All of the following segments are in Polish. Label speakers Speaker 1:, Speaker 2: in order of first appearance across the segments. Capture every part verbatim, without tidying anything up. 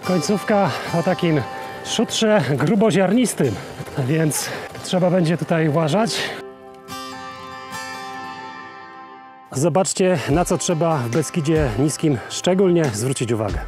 Speaker 1: końcówka o takim szutrze gruboziarnistym, więc trzeba będzie tutaj uważać. Zobaczcie, na co trzeba w Beskidzie Niskim szczególnie zwrócić uwagę.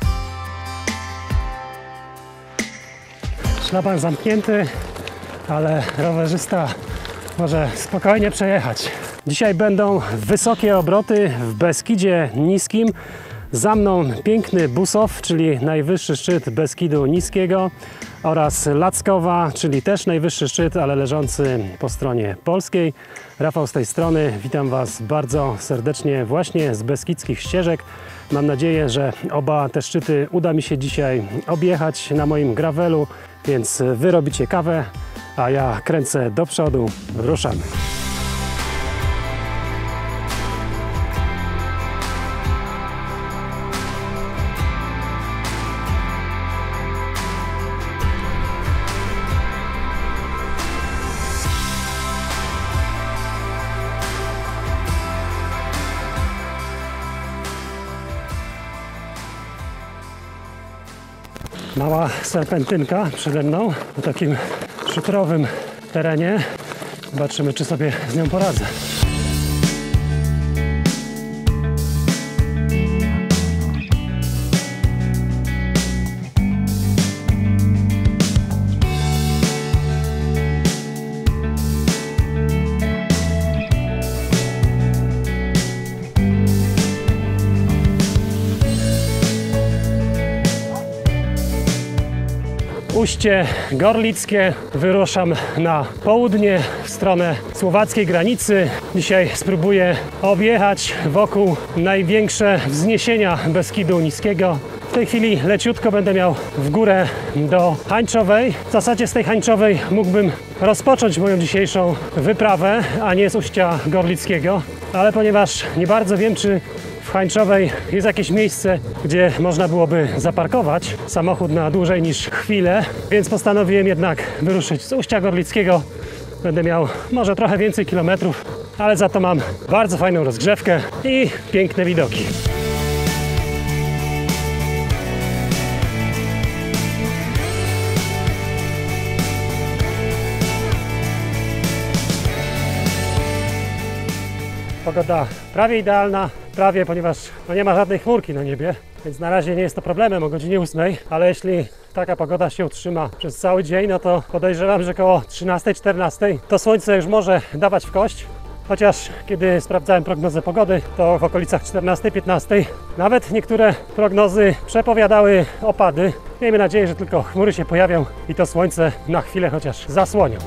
Speaker 1: Szlaban zamknięty, ale rowerzysta może spokojnie przejechać. Dzisiaj będą wysokie obroty w Beskidzie Niskim. Za mną piękny Busow, czyli najwyższy szczyt Beskidu Niskiego, oraz Lackowa, czyli też najwyższy szczyt, ale leżący po stronie polskiej. Rafał z tej strony, witam Was bardzo serdecznie właśnie z beskidzkich ścieżek. Mam nadzieję, że oba te szczyty uda mi się dzisiaj objechać na moim gravelu, więc Wy robicie kawę, a ja kręcę do przodu, ruszamy. Mała serpentynka przede mną w takim szutrowym terenie. Zobaczymy, czy sobie z nią poradzę. Ujście Gorlickie, wyruszam na południe w stronę słowackiej granicy. Dzisiaj spróbuję objechać wokół największe wzniesienia Beskidu Niskiego. W tej chwili leciutko będę miał w górę do Hańczowej. W zasadzie z tej Hańczowej mógłbym rozpocząć moją dzisiejszą wyprawę, a nie z ujścia Gorlickiego, ale ponieważ nie bardzo wiem, czy w Hańczowej jest jakieś miejsce, gdzie można byłoby zaparkować samochód na dłużej niż chwilę, więc postanowiłem jednak wyruszyć z ujścia Gorlickiego. Będę miał może trochę więcej kilometrów, ale za to mam bardzo fajną rozgrzewkę i piękne widoki. Pogoda prawie idealna, prawie, ponieważ no nie ma żadnej chmurki na niebie, więc na razie nie jest to problemem o godzinie ósmej, ale jeśli taka pogoda się utrzyma przez cały dzień, no to podejrzewam, że około trzynastej czternastej to słońce już może dawać w kość. Chociaż kiedy sprawdzałem prognozę pogody, to w okolicach czternastej piętnastej nawet niektóre prognozy przepowiadały opady. Miejmy nadzieję, że tylko chmury się pojawią i to słońce na chwilę chociaż zasłonią.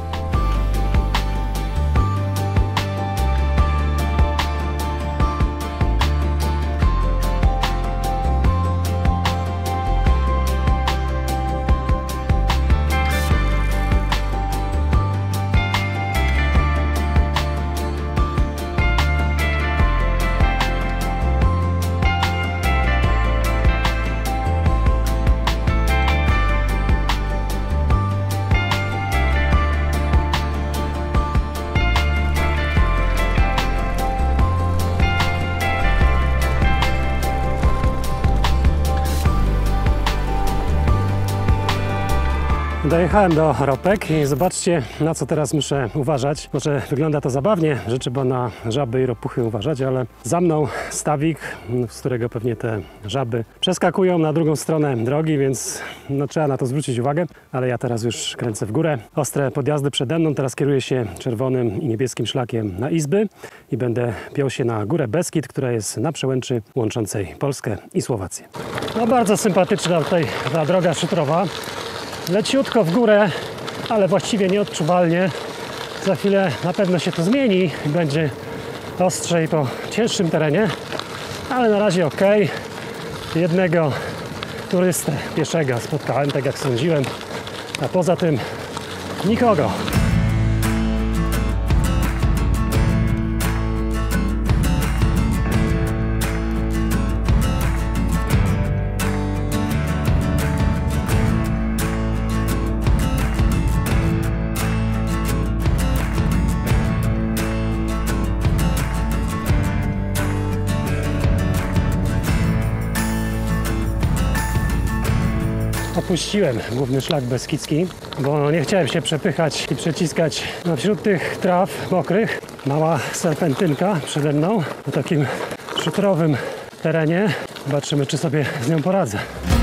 Speaker 1: Dojechałem do Ropek i zobaczcie, na co teraz muszę uważać. Może wygląda to zabawnie, że trzeba na żaby i ropuchy uważać, ale za mną stawik, z którego pewnie te żaby przeskakują na drugą stronę drogi, więc no, trzeba na to zwrócić uwagę. Ale ja teraz już kręcę w górę. Ostre podjazdy przede mną, teraz kieruję się czerwonym i niebieskim szlakiem na Izby i będę piął się na górę Beskid, która jest na przełęczy łączącej Polskę i Słowację. No bardzo sympatyczna tutaj ta droga szutrowa. Leciutko w górę, ale właściwie nieodczuwalnie. Za chwilę na pewno się to zmieni i będzie ostrzej po cięższym terenie, ale na razie ok. Jednego turystę pieszego spotkałem, tak jak sądziłem, a poza tym nikogo. opuściłem główny szlak beskidzki, bo nie chciałem się przepychać i przeciskać no, wśród tych traw mokrych. Mała serpentynka przede mną po takim szutrowym terenie. Zobaczymy, czy sobie z nią poradzę.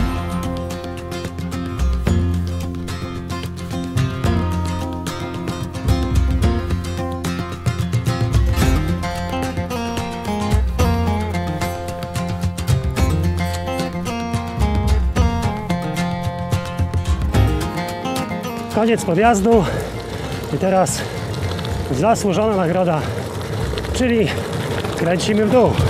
Speaker 1: Koniec podjazdu i teraz zasłużona nagroda, czyli kręcimy w dół.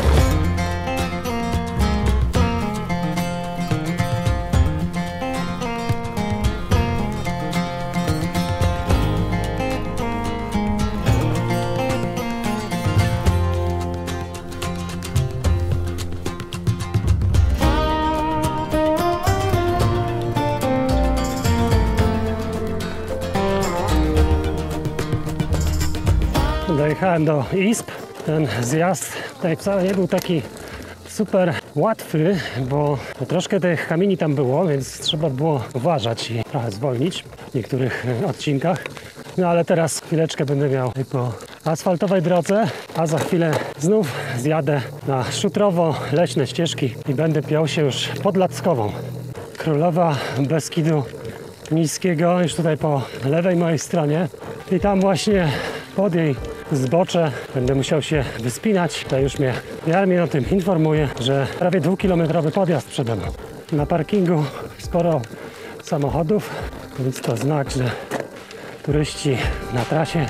Speaker 1: Dojechałem do izb. Ten zjazd tutaj wcale nie był taki super łatwy, bo troszkę tych kamieni tam było, więc trzeba było uważać i trochę zwolnić w niektórych odcinkach. No ale teraz chwileczkę będę miał po asfaltowej drodze, a za chwilę znów zjadę na szutrowo-leśne ścieżki i będę piął się już pod Lackową. Królowa Beskidu Niskiego, już tutaj po lewej mojej stronie i tam właśnie pod jej zbocze będę musiał się wyspinać. Tutaj już mnie Jarmin o tym informuje, że prawie dwukilometrowy podjazd przede mną. Na parkingu sporo samochodów, więc to znak, że turyści na trasie.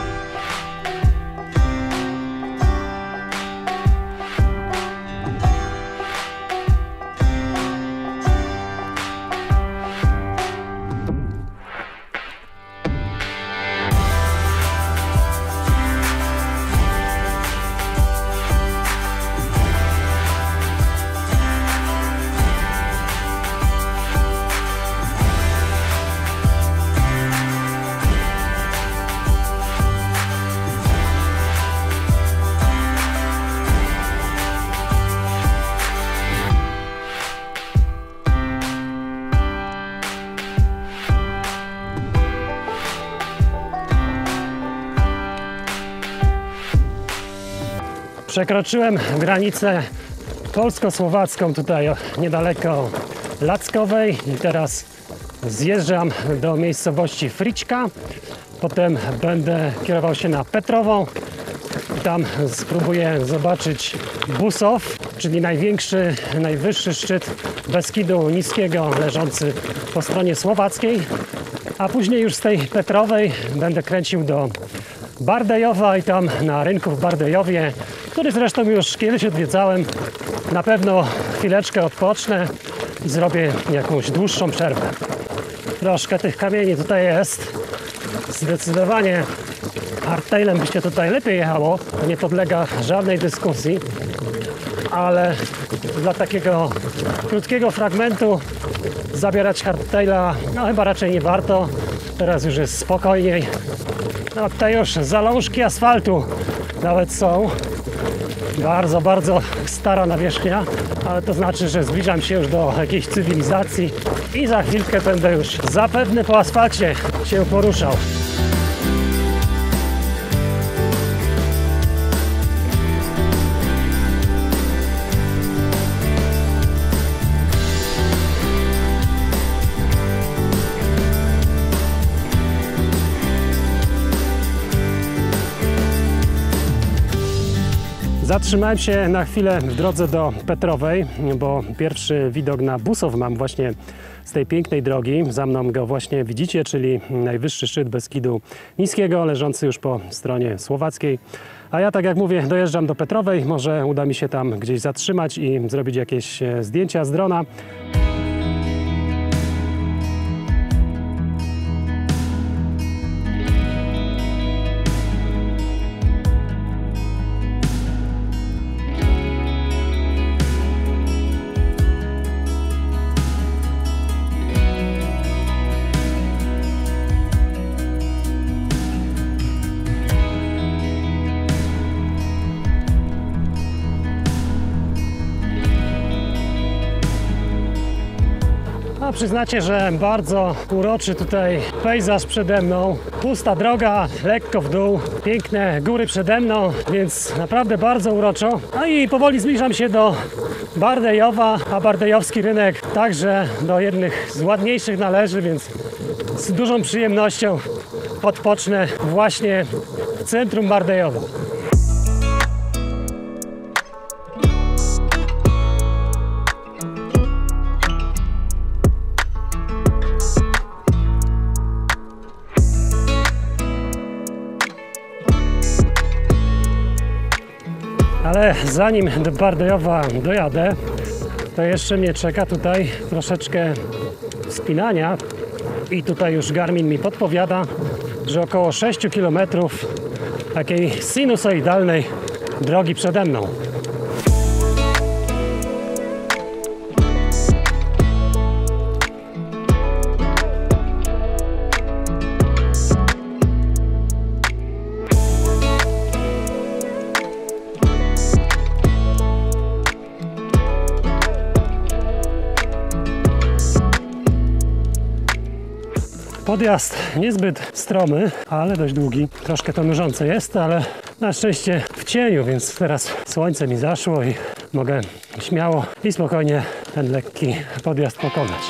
Speaker 1: Przekroczyłem granicę polsko-słowacką tutaj niedaleko Lackowej i teraz zjeżdżam do miejscowości Friczka. Potem będę kierował się na Petrową. Tam spróbuję zobaczyć Busow, czyli największy, najwyższy szczyt Beskidu Niskiego leżący po stronie słowackiej. A później już z tej Petrowej będę kręcił do Bardejowa i tam na rynku w Bardejowie, który zresztą już kiedyś odwiedzałem, na pewno chwileczkę odpocznę i zrobię jakąś dłuższą przerwę. Troszkę tych kamieni tutaj jest. Zdecydowanie hardtailem by się tutaj lepiej jechało, to nie podlega żadnej dyskusji, ale dla takiego krótkiego fragmentu zabierać hardtaila no chyba raczej nie warto. Teraz już jest spokojniej. No tutaj już zalążki asfaltu nawet są. Bardzo, bardzo stara nawierzchnia, ale to znaczy, że zbliżam się już do jakiejś cywilizacji i za chwilkę będę już zapewne po asfalcie się poruszał. Zatrzymałem się na chwilę w drodze do Petrowej, bo pierwszy widok na Busow mam właśnie z tej pięknej drogi. Za mną go właśnie widzicie, czyli najwyższy szczyt Beskidu Niskiego, leżący już po stronie słowackiej. A ja, tak jak mówię, dojeżdżam do Petrowej. Może uda mi się tam gdzieś zatrzymać i zrobić jakieś zdjęcia z drona. No przyznacie, że bardzo uroczy tutaj pejzaż przede mną. Pusta droga, lekko w dół, piękne góry przede mną, więc naprawdę bardzo uroczo. No i powoli zbliżam się do Bardejowa, a bardejowski rynek także do jednych z ładniejszych należy, więc z dużą przyjemnością odpocznę właśnie w centrum Bardejowa. Ale zanim do Bardejowa dojadę, to jeszcze mnie czeka tutaj troszeczkę wspinania i tutaj już Garmin mi podpowiada, że około sześć kilometrów takiej sinusoidalnej drogi przede mną. Podjazd niezbyt stromy, ale dość długi. Troszkę to nużące jest, ale na szczęście w cieniu, więc teraz słońce mi zaszło i mogę śmiało i spokojnie ten lekki podjazd pokonać.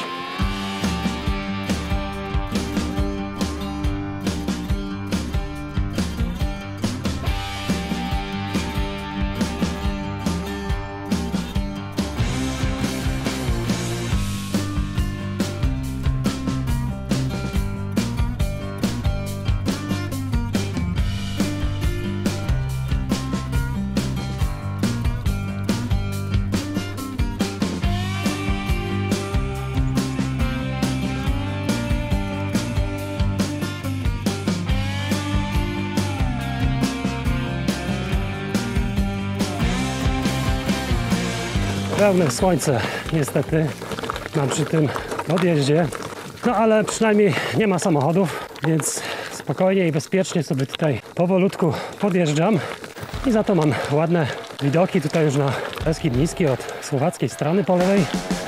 Speaker 1: Pełne słońce niestety mam przy tym odjeździe, no ale przynajmniej nie ma samochodów, więc spokojnie i bezpiecznie sobie tutaj powolutku podjeżdżam i za to mam ładne widoki tutaj już na Beskid Niski od słowackiej strony po lewej.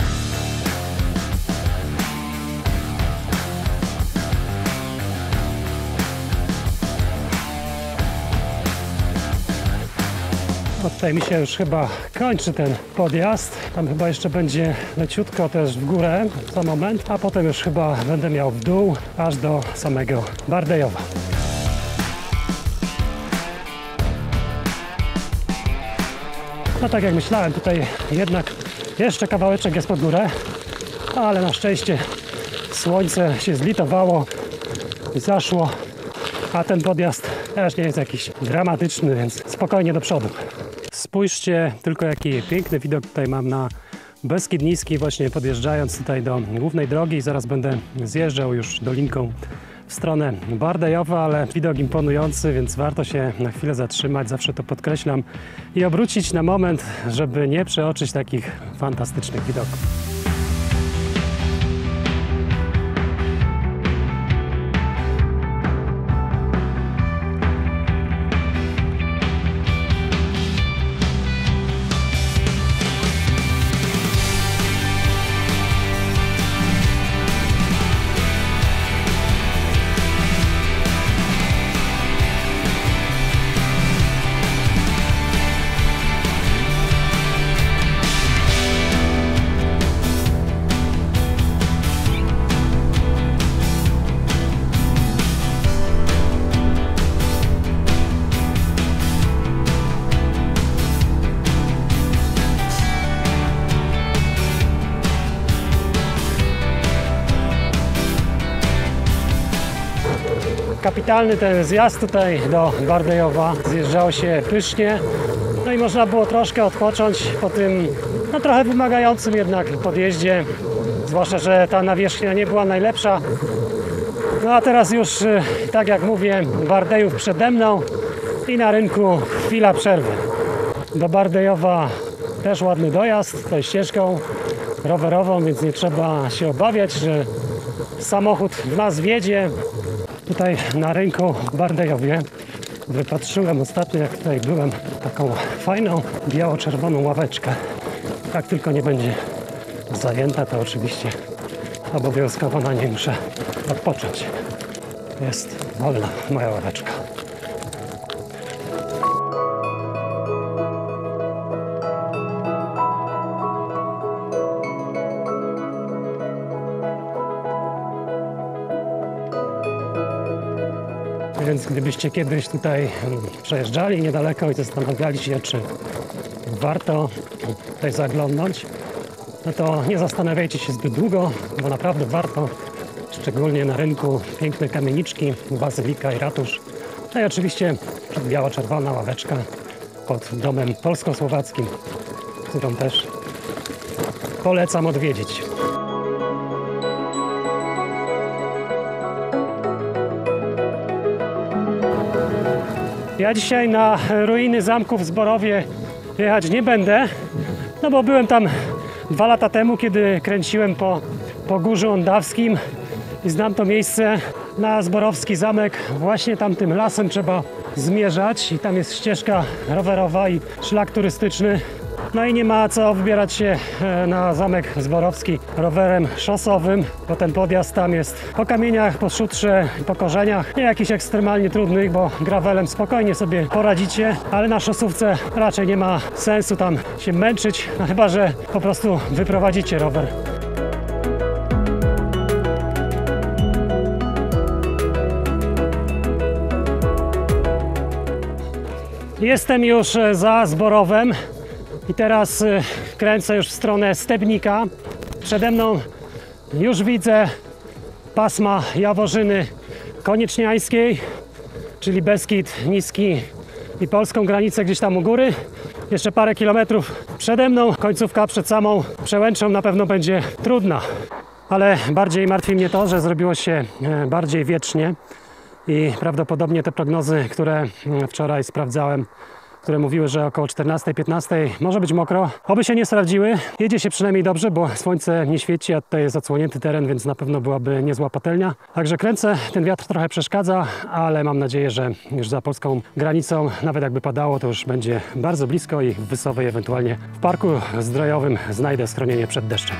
Speaker 1: Bo tutaj mi się już chyba kończy ten podjazd. Tam chyba jeszcze będzie leciutko też w górę za moment, a potem już chyba będę miał w dół aż do samego Bardejowa. No tak jak myślałem, tutaj jednak jeszcze kawałeczek jest pod górę, ale na szczęście słońce się zlitowało i zaszło, a ten podjazd też nie jest jakiś dramatyczny, więc spokojnie do przodu. Spójrzcie tylko, jaki piękny widok tutaj mam na Beskid Niski, właśnie podjeżdżając tutaj do głównej drogi i zaraz będę zjeżdżał już dolinką w stronę Bardejowa, ale widok imponujący, więc warto się na chwilę zatrzymać, zawsze to podkreślam, i obrócić na moment, żeby nie przeoczyć takich fantastycznych widoków. Kapitalny ten zjazd tutaj do Bardejowa, zjeżdżało się pysznie, no i można było troszkę odpocząć po tym no trochę wymagającym jednak podjeździe, zwłaszcza że ta nawierzchnia nie była najlepsza. No a teraz już, tak jak mówię, Bardejów przede mną i na rynku chwila przerwy. Do Bardejowa też ładny dojazd, tutaj ścieżką rowerową, więc nie trzeba się obawiać, że samochód w nas wjedzie. Tutaj na rynku w Bardejowie wypatrzyłem ostatnio, jak tutaj byłem, taką fajną biało-czerwoną ławeczkę. Jak tylko nie będzie zajęta, to oczywiście obowiązkowo na niej muszę odpocząć. Jest wolna moja ławeczka. Więc gdybyście kiedyś tutaj przejeżdżali niedaleko i zastanawiali się, czy warto tutaj zaglądnąć, no to nie zastanawiajcie się zbyt długo, bo naprawdę warto, szczególnie na rynku piękne kamieniczki, bazylika i ratusz. No i oczywiście biało-czerwona ławeczka pod domem polsko-słowackim, którą też polecam odwiedzić. Ja dzisiaj na ruiny zamku w Zborowie jechać nie będę, no bo byłem tam dwa lata temu, kiedy kręciłem po, po Górzu Ondawskim i znam to miejsce. Na Zborowski zamek właśnie tamtym lasem trzeba zmierzać i tam jest ścieżka rowerowa i szlak turystyczny. No i nie ma co wybierać się na zamek Zborowski rowerem szosowym, bo ten podjazd tam jest po kamieniach, po szutrze, po korzeniach. Nie jakichś ekstremalnie trudnych, bo gravelem spokojnie sobie poradzicie, ale na szosówce raczej nie ma sensu tam się męczyć, no chyba że po prostu wyprowadzicie rower. Jestem już za Zborowem i teraz kręcę już w stronę Stebnika. Przede mną już widzę pasma Jaworzyny Konieczniańskiej, czyli Beskid Niski i polską granicę gdzieś tam u góry. Jeszcze parę kilometrów przede mną, końcówka przed samą Przełęczą na pewno będzie trudna. Ale bardziej martwi mnie to, że zrobiło się bardziej wietrznie i prawdopodobnie te prognozy, które wczoraj sprawdzałem, które mówiły, że około czternastej piętnastej może być mokro, oby się nie sprawdziły. Jedzie się przynajmniej dobrze, bo słońce nie świeci, a tutaj jest odsłonięty teren, więc na pewno byłaby niezła patelnia. Także kręcę, ten wiatr trochę przeszkadza, ale mam nadzieję, że już za polską granicą, nawet jakby padało, to już będzie bardzo blisko i w Wysowej, ewentualnie w parku zdrojowym znajdę schronienie przed deszczem.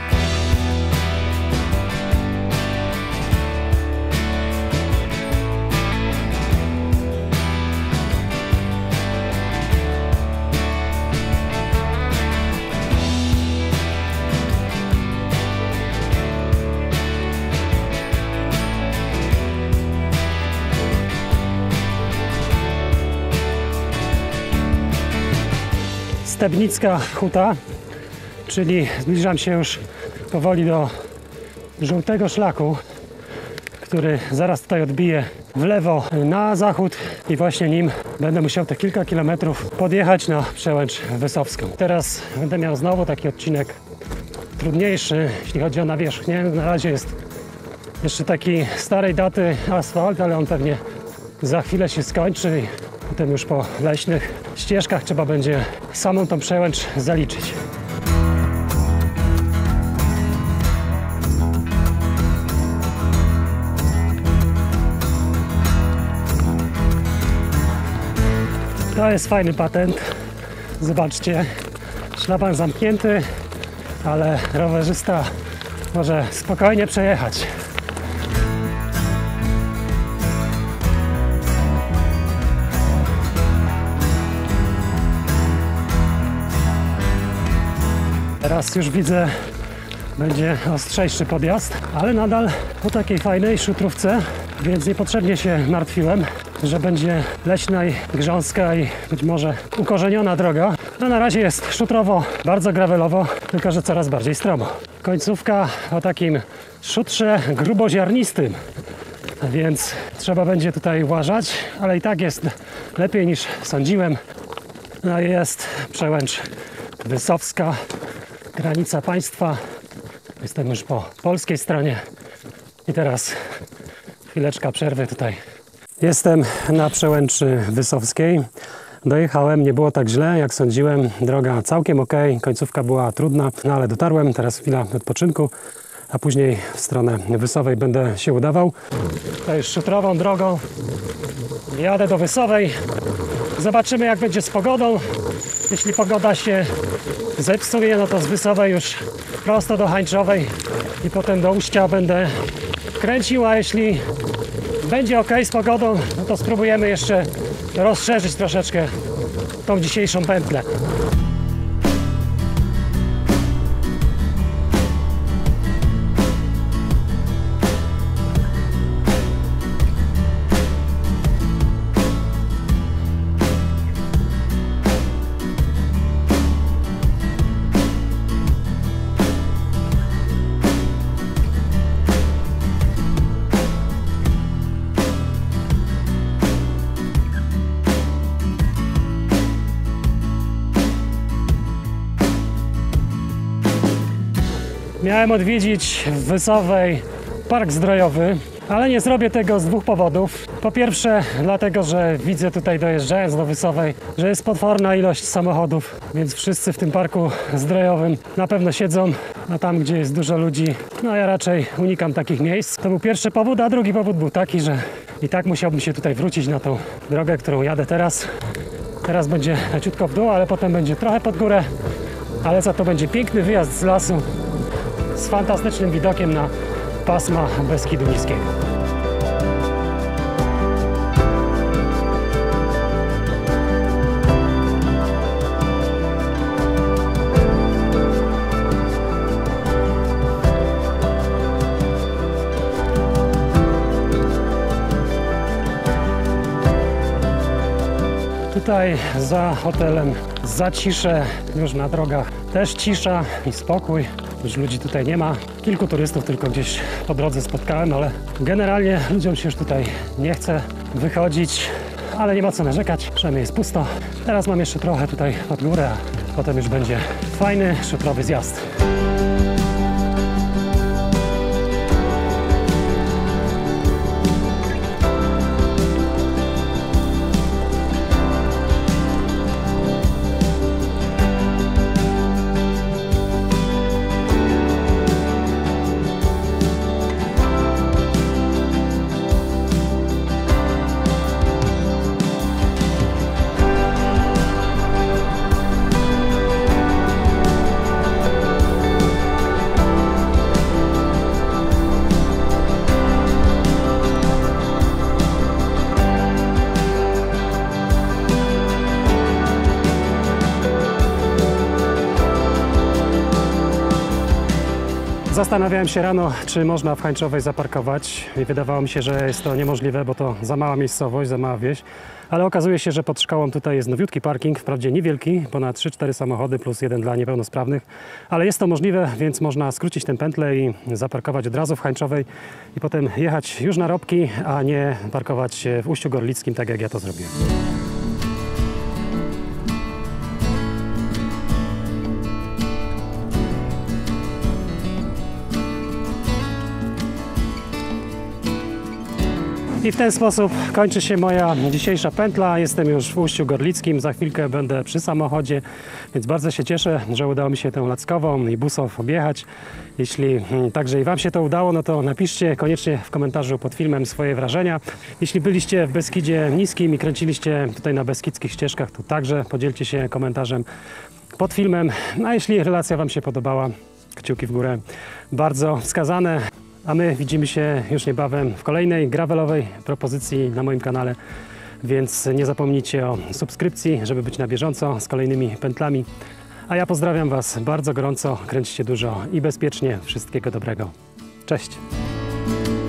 Speaker 1: Stebnicka Huta, czyli zbliżam się już powoli do żółtego szlaku, który zaraz tutaj odbije w lewo na zachód i właśnie nim będę musiał te kilka kilometrów podjechać na Przełęcz Wysowską. Teraz będę miał znowu taki odcinek trudniejszy, jeśli chodzi o nawierzchnię. Na razie jest jeszcze taki starej daty asfalt, ale on pewnie za chwilę się skończy i potem już po leśnych ścieżkach trzeba będzie samą tą Przełęcz zaliczyć. To jest fajny patent. Zobaczcie, szlaban zamknięty, ale rowerzysta może spokojnie przejechać. Teraz już widzę, będzie ostrzejszy podjazd, ale nadal po takiej fajnej szutrówce, więc niepotrzebnie się martwiłem, że będzie leśna i grząska i być może ukorzeniona droga. No na razie jest szutrowo, bardzo gravelowo, tylko że coraz bardziej stromo. Końcówka o takim szutrze gruboziarnistym, więc trzeba będzie tutaj uważać, ale i tak jest lepiej niż sądziłem. No i jest Przełęcz Wysowska, granica państwa. Jestem już po polskiej stronie i teraz chwileczka przerwy tutaj. Jestem na Przełęczy Wysowskiej. Dojechałem, nie było tak źle jak sądziłem, droga całkiem ok, końcówka była trudna, no ale dotarłem, teraz chwila odpoczynku, a później w stronę Wysowej będę się udawał. To już szutrową drogą jadę do Wysowej. Zobaczymy jak będzie z pogodą. Jeśli pogoda się Ze w sumie no to z Wysowej już prosto do Hańczowej i potem do Uścia będę kręcił, a jeśli będzie ok z pogodą, no to spróbujemy jeszcze rozszerzyć troszeczkę tą dzisiejszą pętlę. Miałem odwiedzić w Wysowej park zdrojowy, ale nie zrobię tego z dwóch powodów. Po pierwsze dlatego, że widzę tutaj dojeżdżając do Wysowej, że jest potworna ilość samochodów, więc wszyscy w tym parku zdrojowym na pewno siedzą, a tam gdzie jest dużo ludzi, no ja raczej unikam takich miejsc. To był pierwszy powód, a drugi powód był taki, że i tak musiałbym się tutaj wrócić na tą drogę, którą jadę teraz. Teraz będzie leciutko w dół, ale potem będzie trochę pod górę, ale za to będzie piękny wyjazd z lasu z fantastycznym widokiem na pasma Beskidu Niskiego. Tutaj za hotelem zacisze, już na drogach też cisza i spokój. Już ludzi tutaj nie ma. Kilku turystów tylko gdzieś po drodze spotkałem, ale generalnie ludziom się już tutaj nie chce wychodzić, ale nie ma co narzekać, przynajmniej jest pusto. Teraz mam jeszcze trochę tutaj pod górę, a potem już będzie fajny, szutrowy zjazd. Zastanawiałem się rano, czy można w Hańczowej zaparkować i wydawało mi się, że jest to niemożliwe, bo to za mała miejscowość, za mała wieś, ale okazuje się, że pod szkołą tutaj jest nowiutki parking, wprawdzie niewielki, ponad trzy cztery samochody plus jeden dla niepełnosprawnych, ale jest to możliwe, więc można skrócić tę pętlę i zaparkować od razu w Hańczowej i potem jechać już na Robki, a nie parkować w Uściu Gorlickim, tak jak ja to zrobiłem. I w ten sposób kończy się moja dzisiejsza pętla. Jestem już w Uściu Gorlickim, za chwilkę będę przy samochodzie, więc bardzo się cieszę, że udało mi się tę Lackową i Busów objechać. Jeśli także i Wam się to udało, no to napiszcie koniecznie w komentarzu pod filmem swoje wrażenia. Jeśli byliście w Beskidzie Niskim i kręciliście tutaj na beskidzkich ścieżkach, to także podzielcie się komentarzem pod filmem. A jeśli relacja Wam się podobała, kciuki w górę bardzo wskazane. A my widzimy się już niebawem w kolejnej gravelowej propozycji na moim kanale, więc nie zapomnijcie o subskrypcji, żeby być na bieżąco z kolejnymi pętlami. A ja pozdrawiam Was bardzo gorąco, kręćcie dużo i bezpiecznie. Wszystkiego dobrego. Cześć!